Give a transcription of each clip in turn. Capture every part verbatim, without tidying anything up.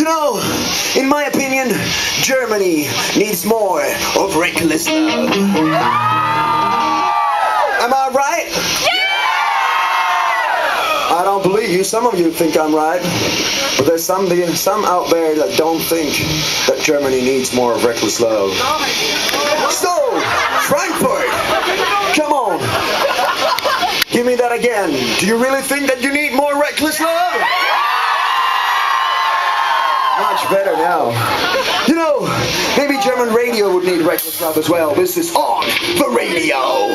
You know, in my opinion, Germany needs more of reckless love. Am I right? I don't believe you. Some of you think I'm right. But there's some, some out there that don't think that Germany needs more of reckless love. So, Frankfurt, come on. Give me that again. Do you really think that you need more reckless love? Much better now. You know, maybe German radio would need reckless love as well. This is on the radio.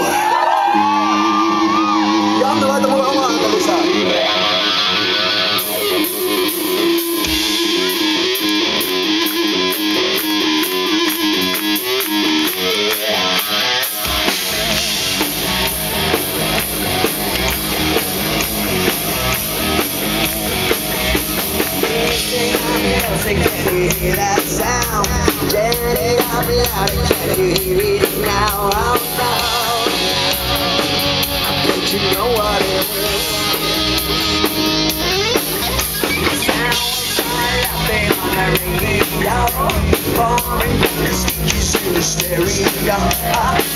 Hear that sound, Jenny, I'll be out and can you hear it now? Oh no, don't you know what it is? Sounds are laughing on the radio, pouring from the speakers in the stereo.